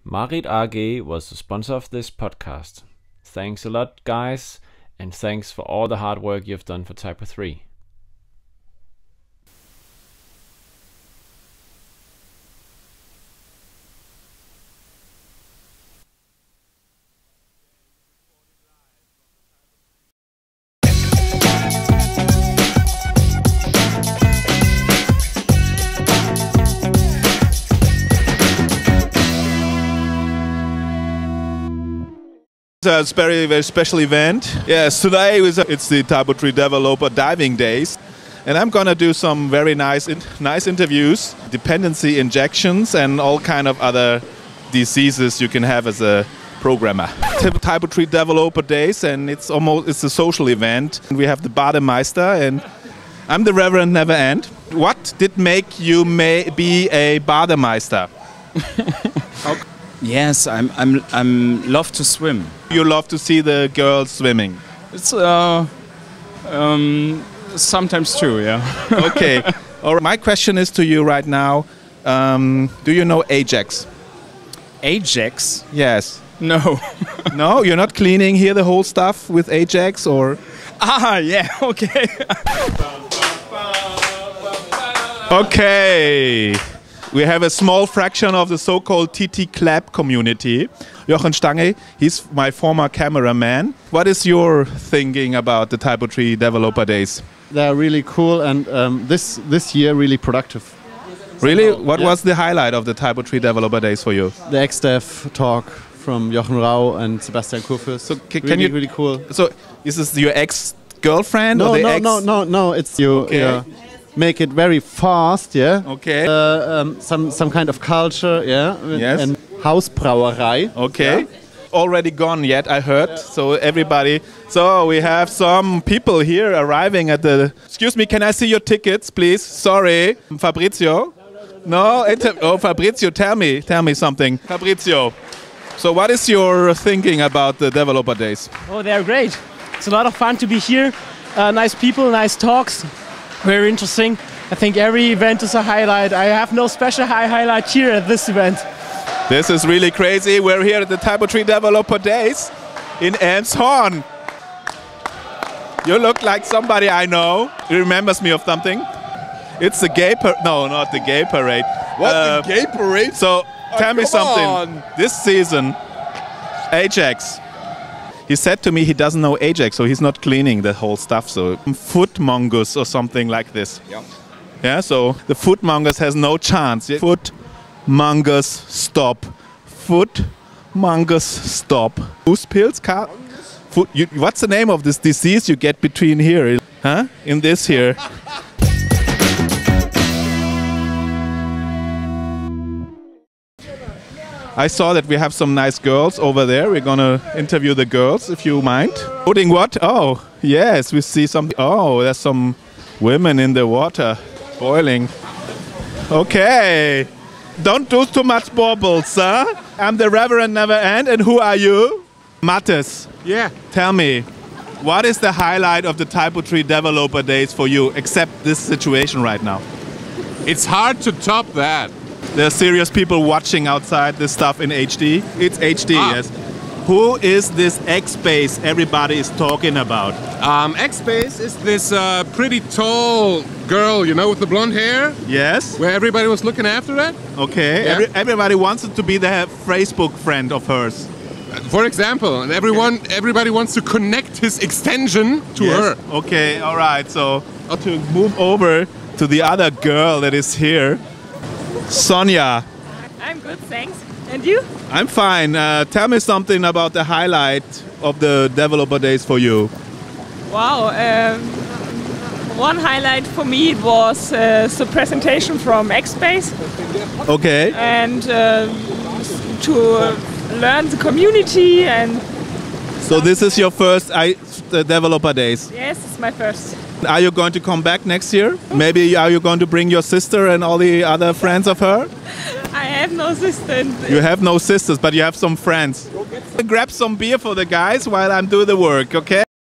Marit AG was the sponsor of this podcast. Thanks a lot, guys, and thanks for all the hard work you've done for Typo 3. It's a very, very special event. Yes, today it's the Typo 3 Developer Diving Days. And I'm gonna do some very nice interviews, dependency injections and all kind of other diseases you can have as a programmer. Typo 3 Developer Days, and it's a social event. And we have the Bademeister, and I'm the Reverend Never End. What did make you be a Bademeister? Yes, I'm love to swim. You love to see the girls swimming. It's sometimes too, yeah. Okay. All right. My question is to you right now. Do you know Ajax? Ajax? Yes. No. No, you're not cleaning here the whole stuff with Ajax, or? Ah, yeah. Okay. Okay. We have a small fraction of the so-called TT Clap community. Jochen Stange, he's my former cameraman. What is your thinking about the Typo 3 Developer Days? They're really cool, and this year really productive. Really? What was the highlight of the Typo 3 Developer Days for you? The XDev talk from Jochen Rau and Sebastian Kurfürst. So can you really cool? So is this your ex-girlfriend? No, or the no. It's you. Okay. Make it very fast, yeah. Okay. Some kind of culture, yeah. Yes. And Hausbrauerei. Okay. Yeah. Already gone yet, I heard. Yeah. So everybody. So we have some people here arriving at the. Excuse me, can I see your tickets, please? Sorry, Fabrizio. No, Fabrizio, tell me something, Fabrizio. So what is your thinking about the Developer Days? Oh, they're great. It's a lot of fun to be here. Nice people, nice talks. Very interesting. I think every event is a highlight. I have no special highlight here at this event. This is really crazy. We're here at the Typo 3 Developer Days in Elmshorn. You look like somebody I know. It remembers me of something. It's the gay parade. No, not the gay parade. What, the gay parade? So tell me something. On. This season, Ajax. He said to me he doesn't know Ajax, so he's not cleaning the whole stuff. So foot mongoose or something like this. Yeah. Yeah. So the foot mongoose has no chance. Foot mongoose stop. Foot mongoose stop. Goose pills? What's the name of this disease you get between here? Huh? In this here. I saw that we have some nice girls over there. We're gonna interview the girls, if you mind. Putting what? Oh, yes, we see some. Oh, there's some women in the water boiling. Okay. Don't do too much baubles, huh? I'm the Reverend Never End, and who are you? Mattes. Yeah. Tell me, what is the highlight of the Typo 3 Developer Days for you, except this situation right now? It's hard to top that. There are serious people watching outside this stuff in HD. It's HD, yes. Who is this X-Base everybody is talking about? X-Base is this pretty tall girl, you know, with the blonde hair? Yes. Where everybody was looking after that? Okay. Yeah. Everybody wants it to be the Facebook friend of hers. For example, and everybody wants to connect his extension to her. Okay, all right. So to move over to the other girl that is here. Sonja. I'm good, thanks. And you? I'm fine. Tell me something about the highlight of the Developer Days for you. Wow. One highlight for me was the presentation from X-Base. Okay. And to learn the community and... So this is your first Developer Days? Yes, it's my first. Are you going to come back next year? Maybe are you going to bring your sister and all the other friends of her? I have no sister. You have no sisters, but you have some friends. Grab some beer for the guys while I'm doing the work, okay?